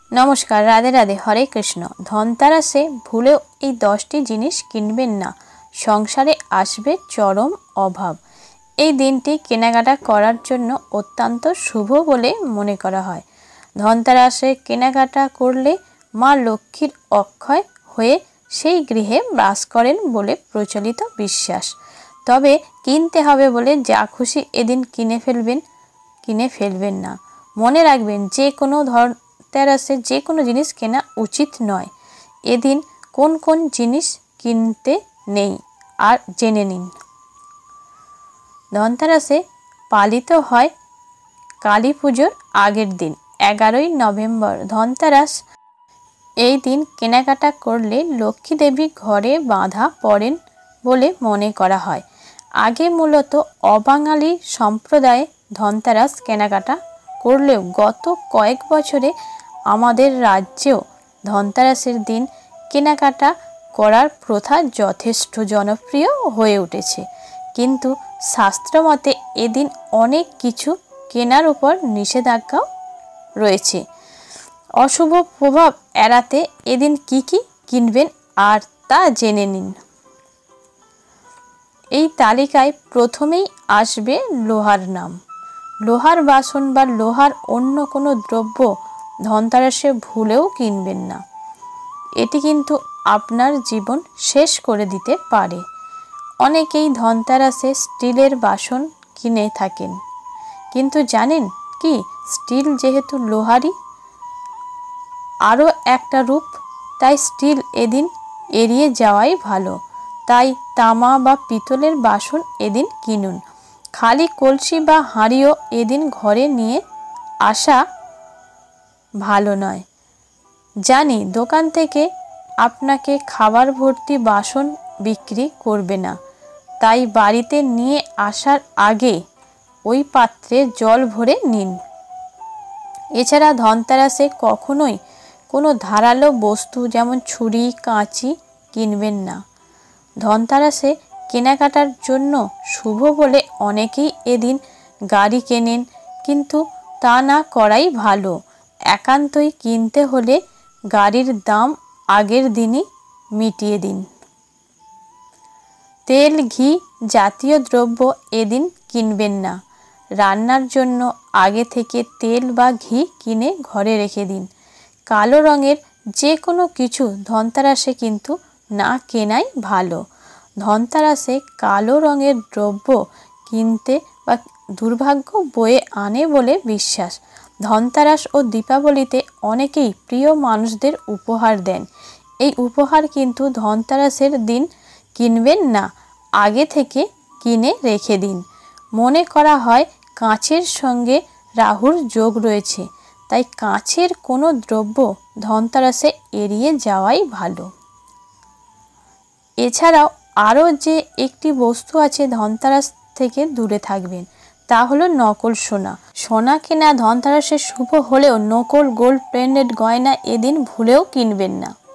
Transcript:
नमस्कार, राधे राधे, हरे कृष्ण। धनतेरासे भूलेও এই 10টি জিনিস কিনবেন না, সংসারে আসবে চরম অভাব। এই দিনটি কেনাকাটা করার জন্য অত্যন্ত শুভ বলে মনে করা হয়। ধনতেরাসে কেনাকাটা করলে মা লক্ষ্মীর অক্ষয় হয়ে সেই গৃহে বাস করেন বলে প্রচলিত বিশ্বাস। তবে কিনতে হবে বলে যা খুশি এদিন কিনে ফেলবেন না। মনে রাখবেন, যে কোনো ধনতেরাসে যে কোনো জিনিস কেনা উচিত নয়। এদিন কোন কোন জিনিস কিনতে নেই আর জেনে নিন। ধনতেরাসে পালিত হয় কালী পুজোর আগের দিন 11ই নভেম্বর ধনতেরাস। এই দিন কেনাকাটা করলে লক্ষ্মী দেবী ঘরে বাঁধা পড়েন বলে মনে করা হয়। আগে মূলত অবাঙালি সম্প্রদায়ে ধনতেরাস কেনাকাটা করলেও গত কয়েক বছরে আমাদের রাজ্যেও ধনতেরাসের দিন কেনাকাটা করার প্রথা যথেষ্ট জনপ্রিয় হয়ে উঠেছে। কিন্তু শাস্ত্রমতে এদিন অনেক কিছু কেনার উপর নিষেধাজ্ঞাও রয়েছে। অশুভ প্রভাব এড়াতে এদিন কি কিনবেন আর তা জেনে নিন। এই তালিকায় প্রথমেই আসবে লোহার নাম। লোহার বাসন বা লোহার অন্য কোনো দ্রব্য ধনতেরাসে ভুলেও কিনবেন না। এটি কিন্তু আপনার জীবন শেষ করে দিতে পারে। অনেকেই ধনতেরাসে স্টিলের বাসন কিনে থাকেন, কিন্তু জানেন কি, স্টিল যেহেতু লোহারই আরও একটা রূপ, তাই স্টিল এদিন এড়িয়ে যাওয়াই ভালো। তাই তামা বা পিতলের বাসন এদিন কিনুন। খালি কলসি বা হাঁড়িও এদিন ঘরে নিয়ে আসা ভালো নয়। জানি দোকান থেকে আপনাকে খাবার ভর্তি বাসন বিক্রি করবে না, তাই বাড়িতে নিয়ে আসার আগে ওই পাত্রে জল ভরে নিন। এছাড়া ধনতেরাসে কখনোই কোনো ধারালো বস্তু যেমন ছুরি কাঁচি কিনবেন না। ধনতেরাসে কেনাকাটার জন্য শুভ বলে অনেকেই এদিন গাড়ি কেনেন, কিন্তু তা না করাই ভালো। একান্তই কিনতে হলে গাড়ির দাম আগের দিনই মিটিয়ে দিন। তেল ঘি জাতীয় দ্রব্য এদিন কিনবেন না। রান্নার জন্য আগে থেকে তেল বা ঘি কিনে ঘরে রেখে দিন। কালো রঙের যে কোনো কিছু ধনতেরাসে কিন্তু না কেনাই ভালো। ধনতেরাসে কালো রঙের দ্রব্য কিনতে বা দুর্ভাগ্য বয়ে আনে বলে বিশ্বাস। ধনতেরাস ও দীপাবলিতে অনেকেই প্রিয় মানুষদের উপহার দেন। এই উপহার কিন্তু ধনতেরাসের দিন কিনবেন না, আগে থেকে কিনে রেখে দিন। মনে করা হয় কাঁচের সঙ্গে রাহুর যোগ রয়েছে, তাই কাঁচের কোনো দ্রব্য ধনতেরাসে এড়িয়ে যাওয়াই ভালো। এছাড়াও আরও যে একটি বস্তু আছে ধনতেরাস থেকে দূরে থাকবেন, তা হলো নকল সোনা। সোনা কেনা ধনতেরাসে শুভ হলেও নকল গোল্ড প্লেটেড গয়না এদিন ভুলেও কিনবেন না।